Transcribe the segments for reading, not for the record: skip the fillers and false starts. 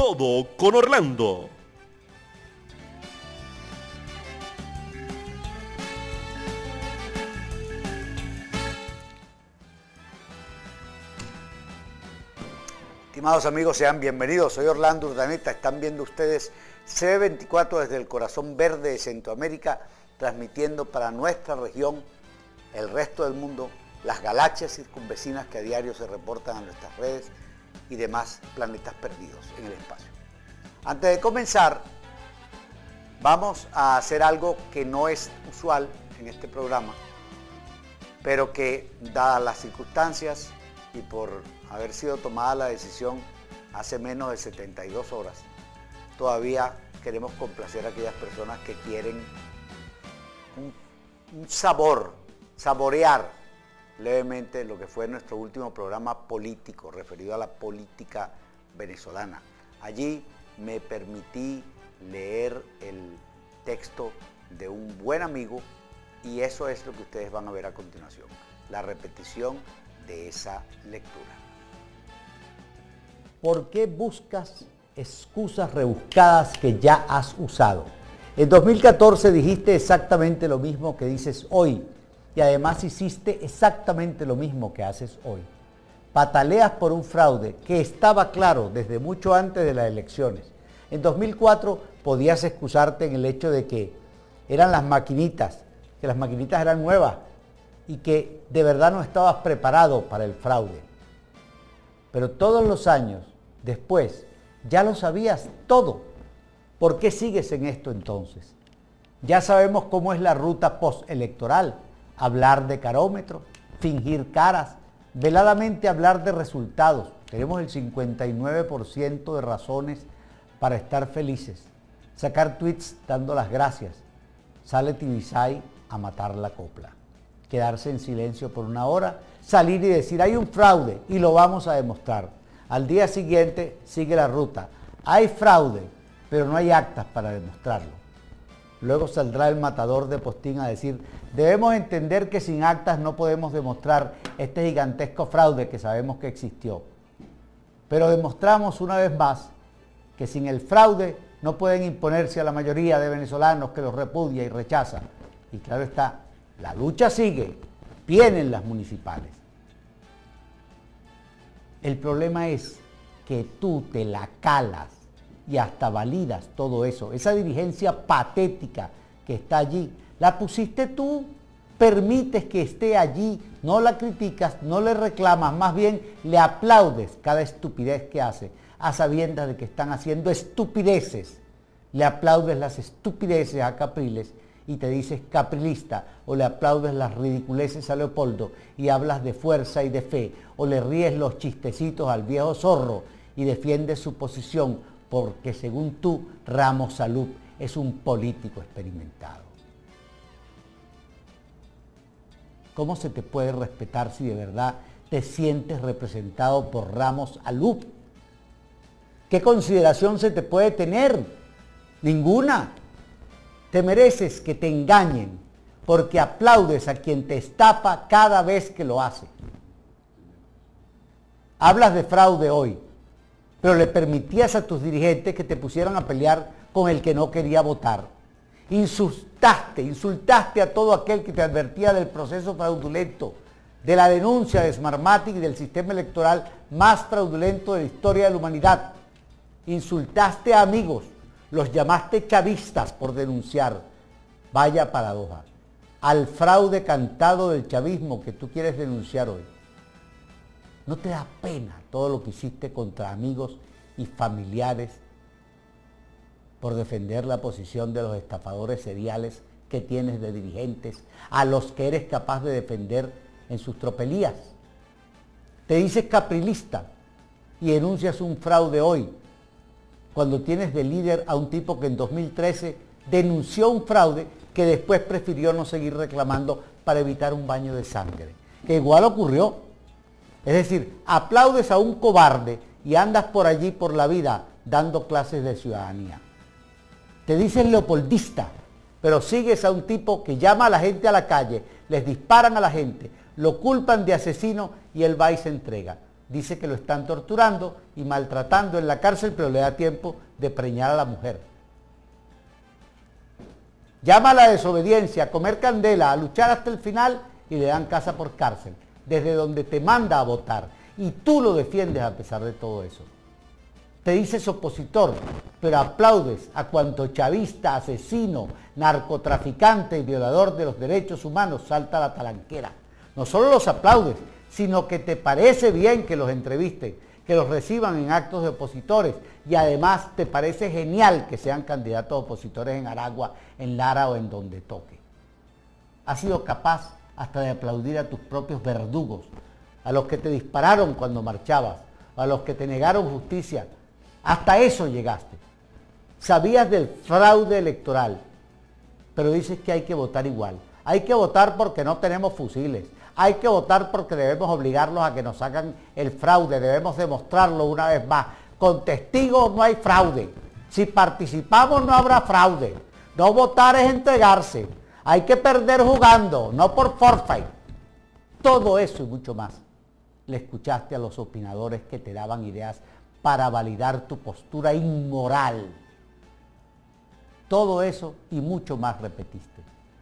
todo con Orlando. Estimados amigos, sean bienvenidos. Soy Orlando Urdaneta. Están viendo ustedes CB24 desde el corazón verde de Centroamérica, transmitiendo para nuestra región, el resto del mundo, las galaxias circunvecinas que a diario se reportan a nuestras redes y demás planetas perdidos en el espacio. Antes de comenzar, vamos a hacer algo que no es usual en este programa, pero que, dadas las circunstancias y por haber sido tomada la decisión hace menos de 72 horas, todavía queremos complacer a aquellas personas que quieren un saborear levemente lo que fue nuestro último programa político, referido a la política venezolana. Allí me permití leer el texto de un buen amigo y eso es lo que ustedes van a ver a continuación, la repetición de esa lectura. ¿Por qué buscas excusas rebuscadas que ya has usado? En 2014 dijiste exactamente lo mismo que dices hoy y además hiciste exactamente lo mismo que haces hoy. Pataleas por un fraude que estaba claro desde mucho antes de las elecciones. En 2004 podías excusarte en el hecho de que eran las maquinitas, que las maquinitas eran nuevas y que de verdad no estabas preparado para el fraude. Pero todos los años después ya lo sabías todo. ¿Por qué sigues en esto entonces? Ya sabemos cómo es la ruta postelectoral. Hablar de carómetro, fingir caras, veladamente hablar de resultados. Tenemos el 59% de razones para estar felices. Sacar tweets dando las gracias. Sale Tibisay a matar la copla. Quedarse en silencio por una hora, salir y decir hay un fraude y lo vamos a demostrar. Al día siguiente sigue la ruta. Hay fraude, pero no hay actas para demostrarlo. Luego saldrá el matador de Postín a decir, debemos entender que sin actas no podemos demostrar este gigantesco fraude que sabemos que existió. Pero demostramos una vez más que sin el fraude no pueden imponerse a la mayoría de venezolanos que los repudia y rechaza. Y claro está, la lucha sigue, vienen las municipales. El problema es que tú te la calas y hasta validas todo eso. Esa dirigencia patética que está allí, la pusiste tú, permites que esté allí, no la criticas, no le reclamas, más bien le aplaudes cada estupidez que hace, a sabiendas de que están haciendo estupideces. Le aplaudes las estupideces a Capriles y te dices caprilista, o le aplaudes las ridiculeces a Leopoldo y hablas de fuerza y de fe, o le ríes los chistecitos al viejo zorro y defiendes su posición porque según tú, Ramos Salud es un político experimentado. ¿Cómo se te puede respetar si de verdad te sientes representado por Ramos Salud? ¿Qué consideración se te puede tener? Ninguna. Te mereces que te engañen porque aplaudes a quien te estafa cada vez que lo hace. Hablas de fraude hoy, pero le permitías a tus dirigentes que te pusieran a pelear con el que no quería votar. Insultaste a todo aquel que te advertía del proceso fraudulento, de la denuncia de Smartmatic y del sistema electoral más fraudulento de la historia de la humanidad. Insultaste a amigos, los llamaste chavistas por denunciar. Vaya paradoja. Al fraude cantado del chavismo que tú quieres denunciar hoy. ¿No te da pena todo lo que hiciste contra amigos y familiares por defender la posición de los estafadores seriales que tienes de dirigentes, a los que eres capaz de defender en sus tropelías? Te dices caprilista y denuncias un fraude hoy, cuando tienes de líder a un tipo que en 2013 denunció un fraude que después prefirió no seguir reclamando para evitar un baño de sangre, que igual ocurrió. Es decir, aplaudes a un cobarde y andas por allí por la vida dando clases de ciudadanía. Te dices leopoldista, pero sigues a un tipo que llama a la gente a la calle, les disparan a la gente, lo culpan de asesino y él va y se entrega. Dice que lo están torturando y maltratando en la cárcel, pero le da tiempo de preñar a la mujer. Llama a la desobediencia, a comer candela, a luchar hasta el final y le dan casa por cárcel, desde donde te manda a votar. Y tú lo defiendes a pesar de todo eso. Te dices opositor, pero aplaudes a cuanto chavista, asesino, narcotraficante y violador de los derechos humanos salta a la talanquera. No solo los aplaudes, sino que te parece bien que los entrevisten, que los reciban en actos de opositores y además te parece genial que sean candidatos opositores en Aragua, en Lara o en donde toque. Has sido capaz hasta de aplaudir a tus propios verdugos, a los que te dispararon cuando marchabas, a los que te negaron justicia. Hasta eso llegaste. Sabías del fraude electoral, pero dices que hay que votar igual. Hay que votar porque no tenemos fusiles. Hay que votar porque debemos obligarlos a que nos hagan el fraude. Debemos demostrarlo una vez más. Con testigos no hay fraude. Si participamos no habrá fraude. No votar es entregarse. Hay que perder jugando, no por forfeit. Todo eso y mucho más le escuchaste a los opinadores que te daban ideas para validar tu postura inmoral. Todo eso y mucho más repetiste.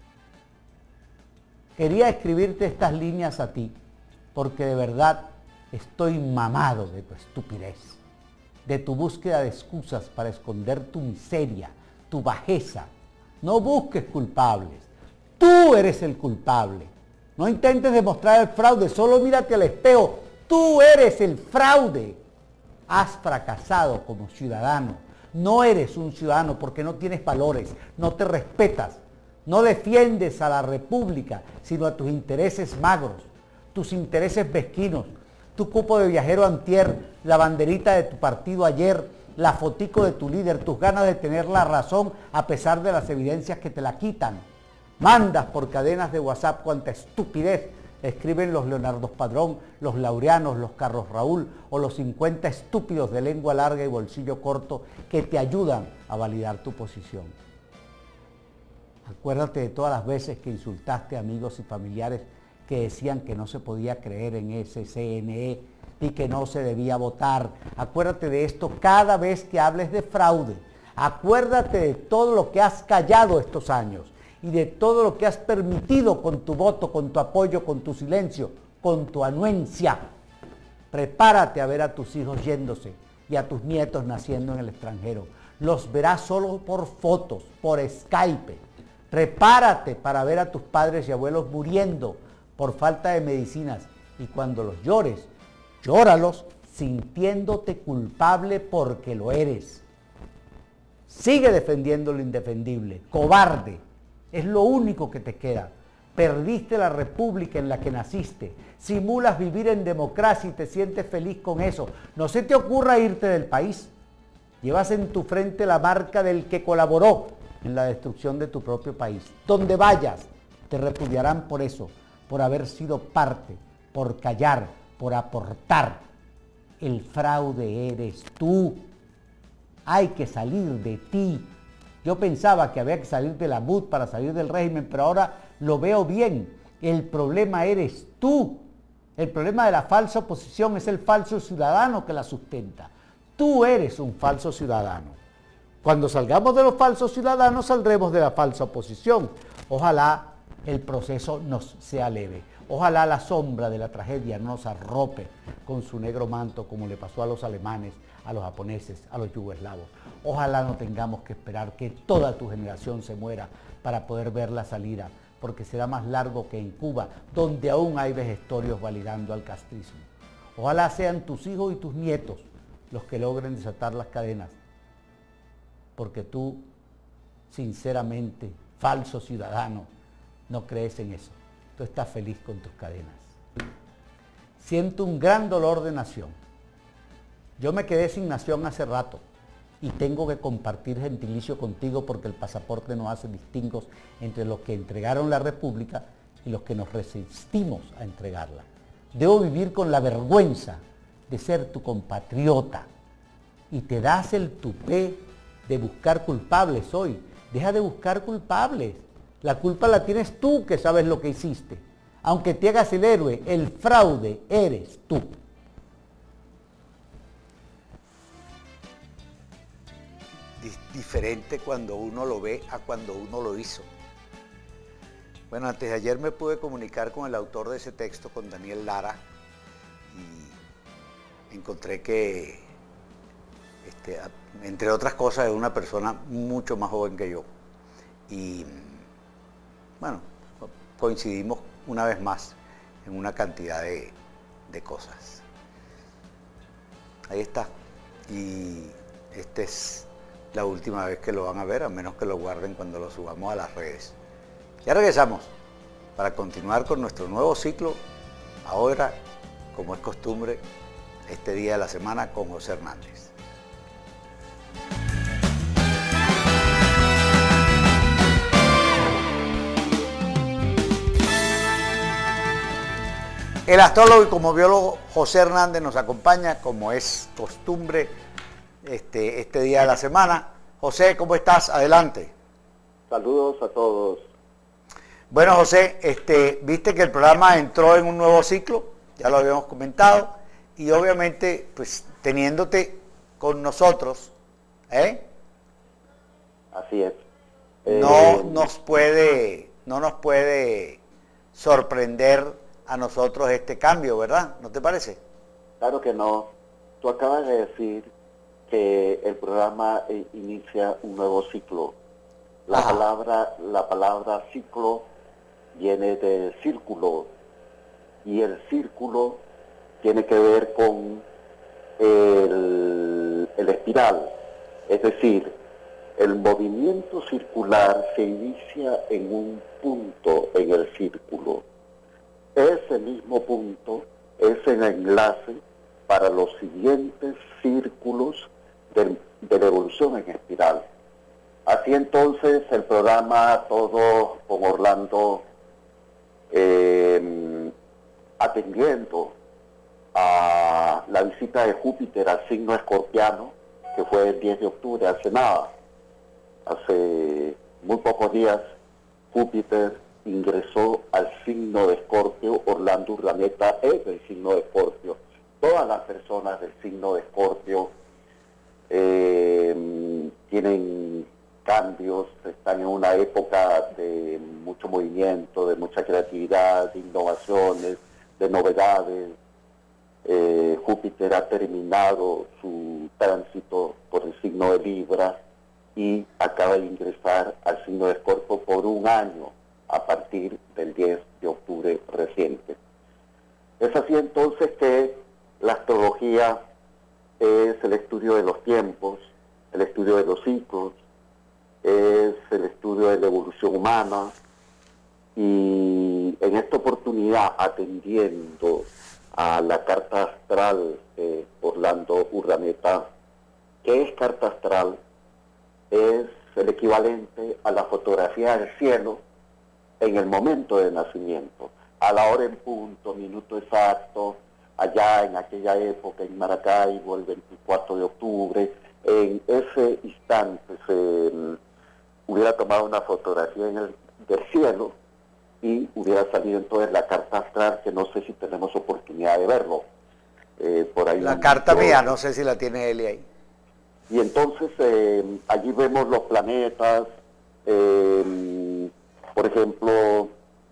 Quería escribirte estas líneas a ti, porque de verdad estoy mamado de tu estupidez, de tu búsqueda de excusas para esconder tu miseria, tu bajeza. No busques culpables, tú eres el culpable. No intentes demostrar el fraude, solo mírate al espejo, tú eres el fraude. Has fracasado como ciudadano. No eres un ciudadano porque no tienes valores, no te respetas, no defiendes a la República, sino a tus intereses magros, tus intereses mezquinos, tu cupo de viajero antier, la banderita de tu partido ayer, la fotico de tu líder, tus ganas de tener la razón a pesar de las evidencias que te la quitan. Mandas por cadenas de WhatsApp cuanta estupidez escriben los Leonardo Padrón, los Laureanos, los Carlos Raúl o los 50 estúpidos de lengua larga y bolsillo corto que te ayudan a validar tu posición. Acuérdate de todas las veces que insultaste a amigos y familiares que decían que no se podía creer en ese CNE y que no se debía votar. Acuérdate de esto cada vez que hables de fraude. Acuérdate de todo lo que has callado estos años y de todo lo que has permitido con tu voto, con tu apoyo, con tu silencio, con tu anuencia. Prepárate a ver a tus hijos yéndose y a tus nietos naciendo en el extranjero. Los verás solo por fotos, por Skype. Prepárate para ver a tus padres y abuelos muriendo por falta de medicinas. Y cuando los llores, llóralos sintiéndote culpable porque lo eres. Sigue defendiendo lo indefendible, cobarde. Es lo único que te queda. Perdiste la república en la que naciste. Simulas vivir en democracia y te sientes feliz con eso. No se te ocurra irte del país. Llevas en tu frente la marca del que colaboró en la destrucción de tu propio país. Donde vayas, te repudiarán por eso, por haber sido parte, por callar, por aportar. El fraude eres tú. Hay que salir de ti. Yo pensaba que había que salir de la MUD para salir del régimen, pero ahora lo veo bien. El problema eres tú. El problema de la falsa oposición es el falso ciudadano que la sustenta. Tú eres un falso ciudadano. Cuando salgamos de los falsos ciudadanos, saldremos de la falsa oposición. Ojalá el proceso nos sea leve. Ojalá la sombra de la tragedia no nos arrope con su negro manto, como le pasó a los alemanes, a los japoneses, a los yugoslavos. Ojalá no tengamos que esperar que toda tu generación se muera para poder ver la salida, porque será más largo que en Cuba, donde aún hay vejestorios validando al castrismo. Ojalá sean tus hijos y tus nietos los que logren desatar las cadenas, porque tú, sinceramente, falso ciudadano, no crees en eso. Tú estás feliz con tus cadenas. Siento un gran dolor de nación. Yo me quedé sin nación hace rato y tengo que compartir gentilicio contigo porque el pasaporte no hace distingos entre los que entregaron la República y los que nos resistimos a entregarla. Debo vivir con la vergüenza de ser tu compatriota y te das el tupé de buscar culpables hoy. Deja de buscar culpables. La culpa la tienes tú que sabes lo que hiciste. Aunque te hagas el héroe, el fraude eres tú. diferente cuando uno lo ve a cuando uno lo hizo. Bueno, antes de ayer me pude comunicar con el autor de ese texto, con Daniel Lara, y encontré que, entre otras cosas, es una persona mucho más joven que yo. Y bueno, coincidimos una vez más en una cantidad de cosas. Ahí está. Y esta es la última vez que lo van a ver, a menos que lo guarden cuando lo subamos a las redes. Ya regresamos para continuar con nuestro nuevo ciclo, ahora, como es costumbre, este día de la semana con José Hernández. El astrólogo y como biólogo José Hernández nos acompaña, como es costumbre, este día de la semana. José, ¿cómo estás? Adelante. Saludos a todos. Bueno, José, viste que el programa entró en un nuevo ciclo, ya lo habíamos comentado, y obviamente, pues, teniéndote con nosotros, Así es. No nos puede sorprender a nosotros este cambio, ¿verdad? ¿No te parece? Claro que no. Tú acabas de decir que el programa inicia un nuevo ciclo. La palabra ciclo viene de círculo, y el círculo tiene que ver con el espiral, es decir, el movimiento circular se inicia en un punto en el círculo. Ese mismo punto es el enlace para los siguientes círculos de la evolución en espiral. Así entonces el programa, todo con Orlando atendiendo a la visita de Júpiter al signo escorpiano, que fue el 10 de octubre, hace nada, hace muy pocos días, Júpiter ingresó al signo de Escorpio. Orlando Urdaneta es del signo de Escorpio. Todas las personas del signo de Escorpio tienen cambios, están en una época de mucho movimiento, de mucha creatividad, de innovaciones, de novedades. Júpiter ha terminado su tránsito por el signo de Libra y acaba de ingresar al signo de Escorpio por un año, a partir del 10 de octubre reciente. Es así entonces que la astrología es el estudio de los tiempos, el estudio de los ciclos, es el estudio de la evolución humana, y en esta oportunidad, atendiendo a la carta astral de Orlando Urdaneta. ¿Qué es carta astral? Es el equivalente a la fotografía del cielo en el momento de nacimiento, a la hora en punto, minuto exacto, allá en aquella época en Maracaibo, el 24 de octubre, en ese instante se hubiera tomado una fotografía del cielo y hubiera salido entonces la carta astral, que no sé si tenemos oportunidad de verlo. Por ahí la carta mía, no sé si la tiene Eli ahí. Y entonces allí vemos los planetas, por ejemplo,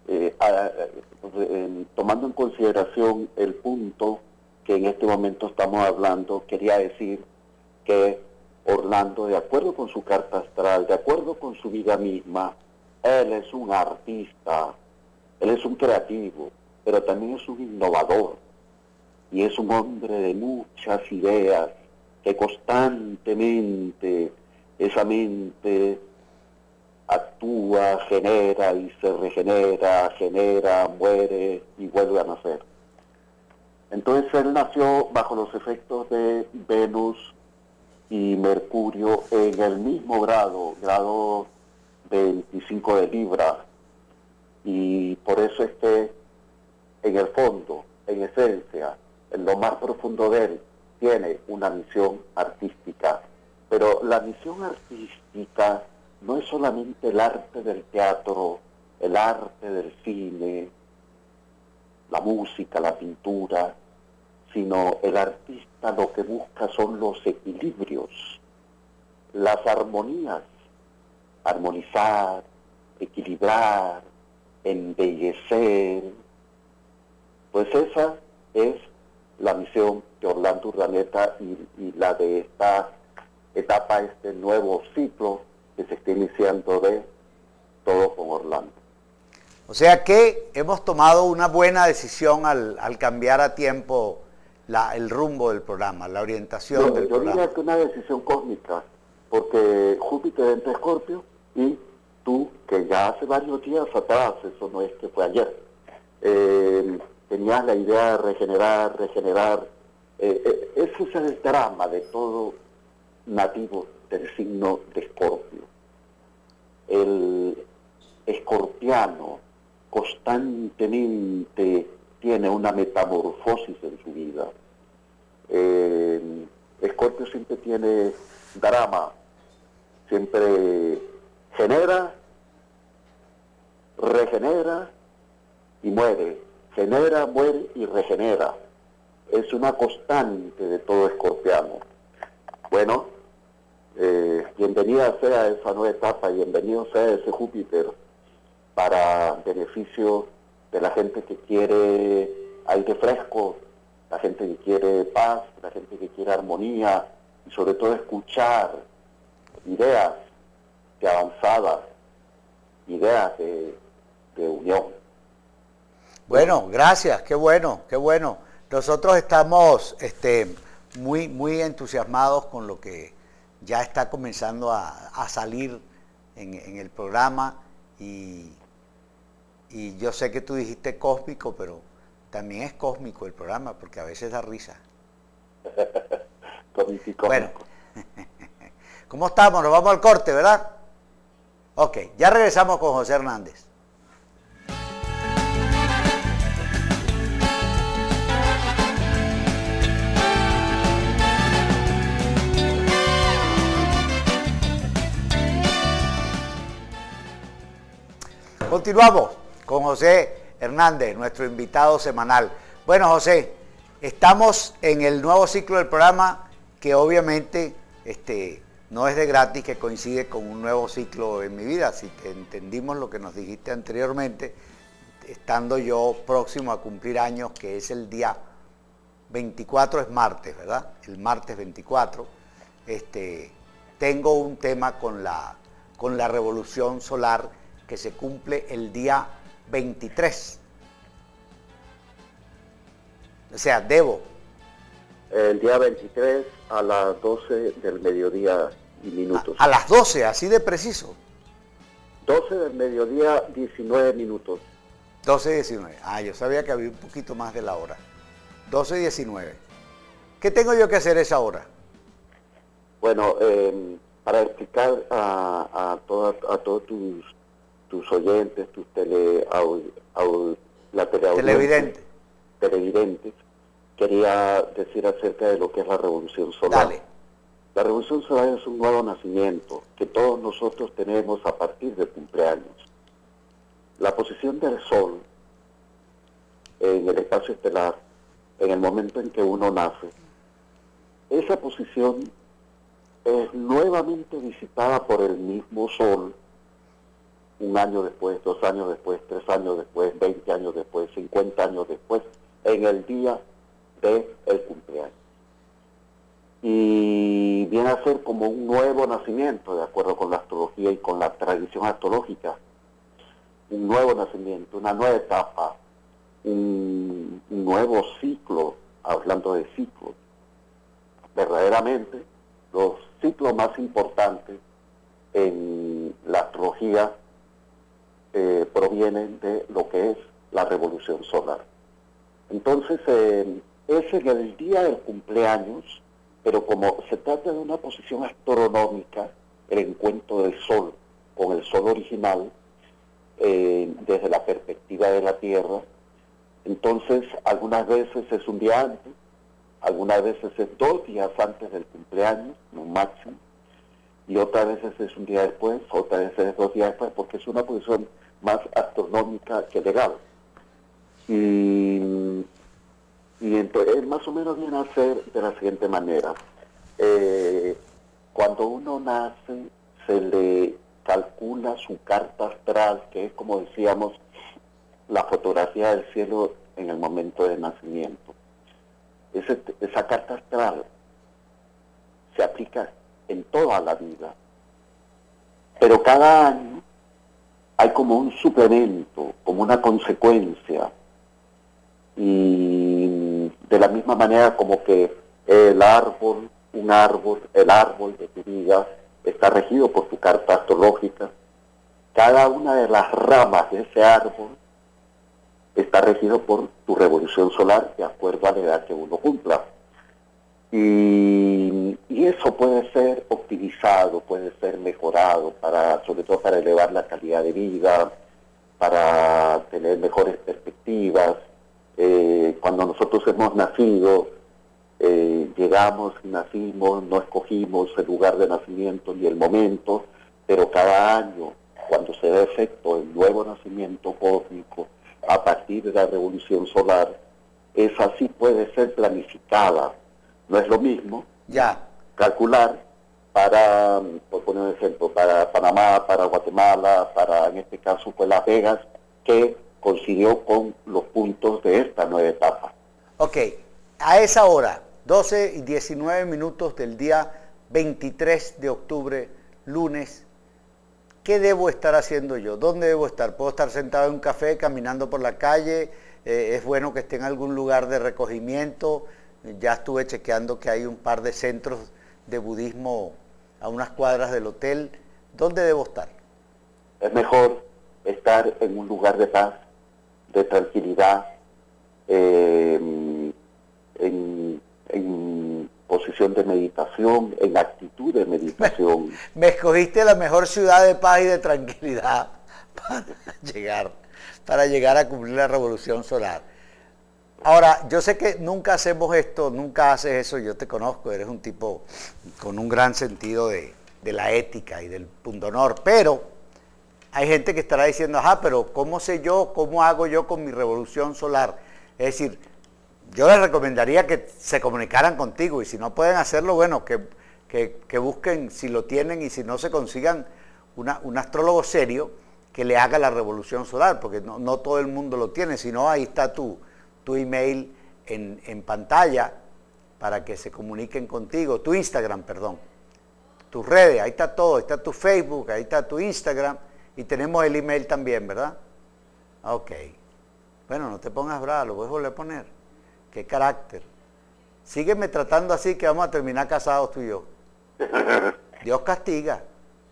tomando en consideración el punto que en este momento estamos hablando, quería decir que Orlando, de acuerdo con su carta astral, de acuerdo con su vida misma, él es un artista, él es un creativo, pero también es un innovador, y es un hombre de muchas ideas, que constantemente esa mente actúa, genera y se regenera, genera, muere y vuelve a nacer. Entonces él nació bajo los efectos de Venus y Mercurio en el mismo grado 25 de Libra, y por eso es que en el fondo, en esencia, en lo más profundo de él, tiene una misión artística. Pero la misión artística no es solamente el arte del teatro, el arte del cine, la música, la pintura, sino el artista lo que busca son los equilibrios. las armonías, armonizar, equilibrar, embellecer, pues esa es la misión de Orlando Urdaneta y la de esta etapa, este nuevo ciclo que se está iniciando de Todo con Orlando. O sea que hemos tomado una buena decisión al cambiar a tiempo el rumbo del programa, la orientación del programa. Yo diría que una decisión cósmica, porque Júpiter entra en Escorpio y tú, que ya hace varios días atrás, eso no es que fue ayer, tenías la idea de regenerar. Ese es el drama de todo nativo del signo de Escorpio. El escorpiano constantemente tiene una metamorfosis en su vida. Escorpio siempre tiene drama, siempre genera, regenera y muere. Genera, muere y regenera. Es una constante de todo escorpiano. Bueno, bienvenida sea esa nueva etapa, y bienvenido sea ese Júpiter para beneficio de la gente que quiere aire fresco, la gente que quiere paz, la gente que quiere armonía y sobre todo escuchar ideas de avanzada, ideas de unión. Bueno, gracias, qué bueno, qué bueno. Nosotros estamos muy entusiasmados con lo que ya está comenzando a salir en el programa y yo sé que tú dijiste cósmico, pero también es cósmico el programa porque a veces da risa. Cósmico. Bueno, ¿cómo estamos? Nos vamos al corte, ¿verdad? Ok, ya regresamos con José Hernández. Continuamos con José Hernández, nuestro invitado semanal. Bueno, José, estamos en el nuevo ciclo del programa que obviamente no es de gratis, que coincide con un nuevo ciclo en mi vida. Si entendimos lo que nos dijiste anteriormente, estando yo próximo a cumplir años, que es el día 24, es martes, ¿verdad? El martes 24, tengo un tema con la revolución solar que se cumple el día 23. O sea, debo. El día 23 a las 12 del mediodía y minutos. A las 12, así de preciso. 12 del mediodía, 19 minutos. 12:19. Ah, yo sabía que había un poquito más de la hora. 12:19. ¿Qué tengo yo que hacer esa hora? Bueno, para explicar a todos tus oyentes, tus televidentes, quería decir acerca de lo que es la revolución solar. Dale. La revolución solar es un nuevo nacimiento que todos nosotros tenemos a partir del cumpleaños. La posición del Sol en el espacio estelar, en el momento en que uno nace, esa posición es nuevamente visitada por el mismo Sol 1 año después, 2 años después, 3 años después, 20 años después, 50 años después, en el día del cumpleaños. Y viene a ser como un nuevo nacimiento, de acuerdo con la astrología y con la tradición astrológica. Un nuevo nacimiento, una nueva etapa, un nuevo ciclo, hablando de ciclos. Verdaderamente, los ciclos más importantes en la astrología provienen de lo que es la revolución solar. Entonces, es en el día del cumpleaños, pero como se trata de una posición astronómica, el encuentro del Sol con el Sol original, desde la perspectiva de la Tierra, entonces algunas veces es un día antes, algunas veces es 2 días antes del cumpleaños, no máximo, y otras veces es un día después, otras veces es 2 días después, porque es una posición más astronómica que legal. Y entonces más o menos viene a ser de la siguiente manera. Cuando uno nace, se le calcula su carta astral, que es, como decíamos, la fotografía del cielo en el momento de nacimiento. Esa carta astral se aplica en toda la vida, pero cada año hay como un suplemento, como una consecuencia, y de la misma manera como que el árbol de tu vida está regido por tu carta astrológica, cada una de las ramas de ese árbol está regido por tu revolución solar de acuerdo a la edad que uno cumpla. Y eso puede ser optimizado, puede ser mejorado, sobre todo para elevar la calidad de vida, para tener mejores perspectivas. Cuando nosotros hemos nacido, llegamos, nacimos, no escogimos el lugar de nacimiento ni el momento, pero cada año, cuando se da efecto el nuevo nacimiento cósmico, a partir de la revolución solar, esa sí puede ser planificada. No es lo mismo calcular para, por poner un ejemplo, para Panamá, para Guatemala, para, en este caso, pues Las Vegas, que coincidió con los puntos de esta nueva etapa. Ok, a esa hora, 12 y 19 minutos del día 23 de octubre, lunes, ¿qué debo estar haciendo yo? ¿Dónde debo estar? ¿Puedo estar sentado en un café, caminando por la calle? ¿Es bueno que esté en algún lugar de recogimiento? Ya estuve chequeando que hay un par de centros de budismo a unas cuadras del hotel. ¿Dónde debo estar? Es mejor estar en un lugar de paz, de tranquilidad, en posición de meditación, en actitud de meditación. Me escogiste la mejor ciudad de paz y de tranquilidad para llegar a cumplir la revolución solar. Ahora, yo sé que nunca hacemos esto, nunca haces eso, yo te conozco, eres un tipo con un gran sentido de la ética y del pundonor, pero hay gente que estará diciendo, ajá, pero ¿cómo sé yo, cómo hago yo con mi revolución solar? Es decir, yo les recomendaría que se comunicaran contigo y si no pueden hacerlo, bueno, que busquen si lo tienen y si no se consigan un astrólogo serio que le haga la revolución solar, porque no todo el mundo lo tiene, sino ahí está tu email en pantalla para que se comuniquen contigo, tu Instagram, perdón, tus redes, ahí está todo, ahí está tu Facebook, ahí está tu Instagram y tenemos el email también, ¿verdad? Ok. Bueno, no te pongas bravo, lo voy a volver a poner. Qué carácter. Sígueme tratando así que vamos a terminar casados tú y yo. Dios castiga.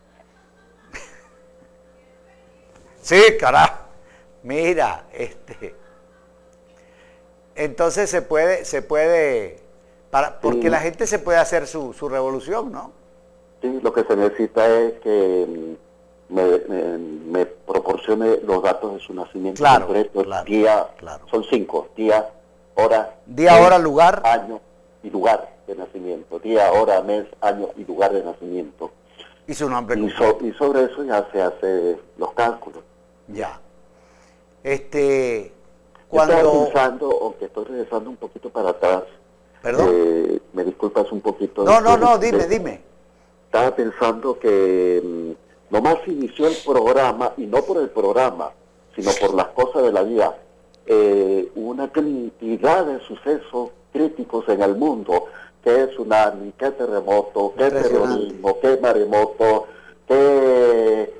Sí, carajo. Mira, entonces se puede, porque Sí. la gente se puede hacer su revolución, ¿no? Sí, lo que se necesita es que me proporcione los datos de su nacimiento Claro, completo, claro, día, claro. son 5, día, hora, Día, mes, hora, lugar. año y lugar de nacimiento, día, hora, mes, año y lugar de nacimiento. Y su nombre Y, completo. y sobre eso ya se hace los cálculos. Ya. Yo estaba pensando, aunque estoy regresando un poquito para atrás, ¿Perdón? me disculpas un poquito. No, dime. Estaba pensando que nomás inició el programa, y no por el programa, sino por las cosas de la vida, una cantidad de sucesos críticos en el mundo, que tsunami, que terremoto, que terrorismo, que maremoto, que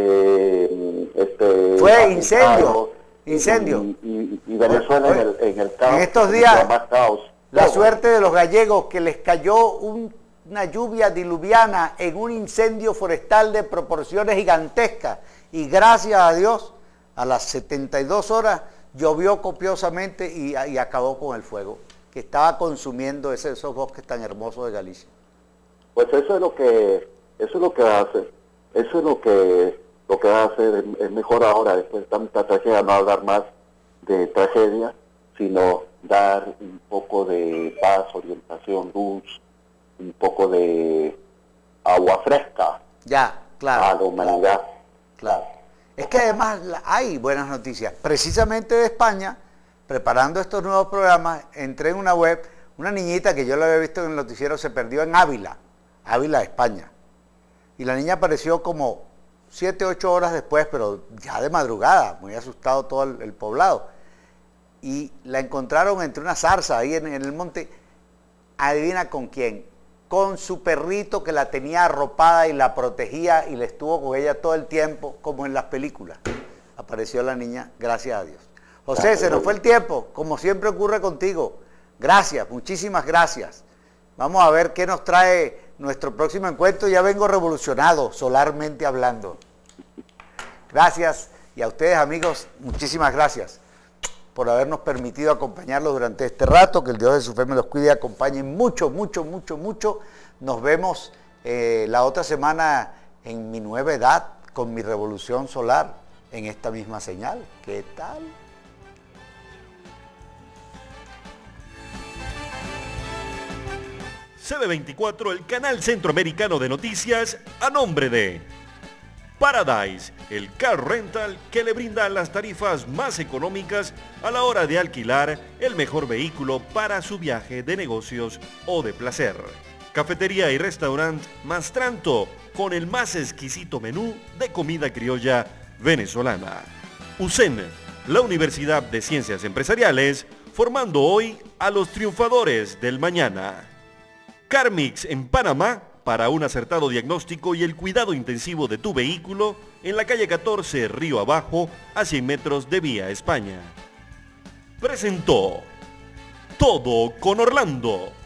fue incendio. Y Venezuela en el caos. En estos días, más caos. la suerte de los gallegos que les cayó una lluvia diluviana en un incendio forestal de proporciones gigantescas y gracias a Dios a las 72 horas llovió copiosamente y acabó con el fuego que estaba consumiendo esos bosques tan hermosos de Galicia. Pues eso es lo que hace, eso es lo que va a hacer, es mejor ahora, después de tanta tragedia, no hablar más de tragedia, sino dar un poco de paz, orientación, luz, un poco de agua fresca Ya, claro. a la humanidad. Claro. Es que además hay buenas noticias. Precisamente de España, preparando estos nuevos programas, entré en una web, una niñita que yo la había visto en el noticiero se perdió en Ávila, Ávila, España. Y la niña apareció como 7, 8 horas después, pero ya de madrugada, muy asustado todo el poblado. Y la encontraron entre una zarza ahí en el monte. Adivina con quién. Con su perrito que la tenía arropada y la protegía y le estuvo con ella todo el tiempo, como en las películas. Apareció la niña, gracias a Dios. José, se nos fue el tiempo, como siempre ocurre contigo. Gracias, muchísimas gracias. Vamos a ver qué nos trae nuestro próximo encuentro. Ya vengo revolucionado, solarmente hablando. Gracias, y a ustedes, amigos, muchísimas gracias por habernos permitido acompañarlos durante este rato. Que el Dios de su fe me los cuide y acompañe mucho, mucho, mucho, mucho. Nos vemos la otra semana en mi nueva edad, con mi revolución solar, en esta misma señal. ¿Qué tal? CB24, el canal centroamericano de noticias, a nombre de Paradise, el car rental que le brinda las tarifas más económicas a la hora de alquilar el mejor vehículo para su viaje de negocios o de placer. Cafetería y restaurante Mastranto, con el más exquisito menú de comida criolla venezolana. UCEN, la Universidad de Ciencias Empresariales, formando hoy a los triunfadores del mañana. Carmix en Panamá, para un acertado diagnóstico y el cuidado intensivo de tu vehículo, en la calle 14, Río Abajo, a 100 metros de Vía España. Presentó Todo con Orlando.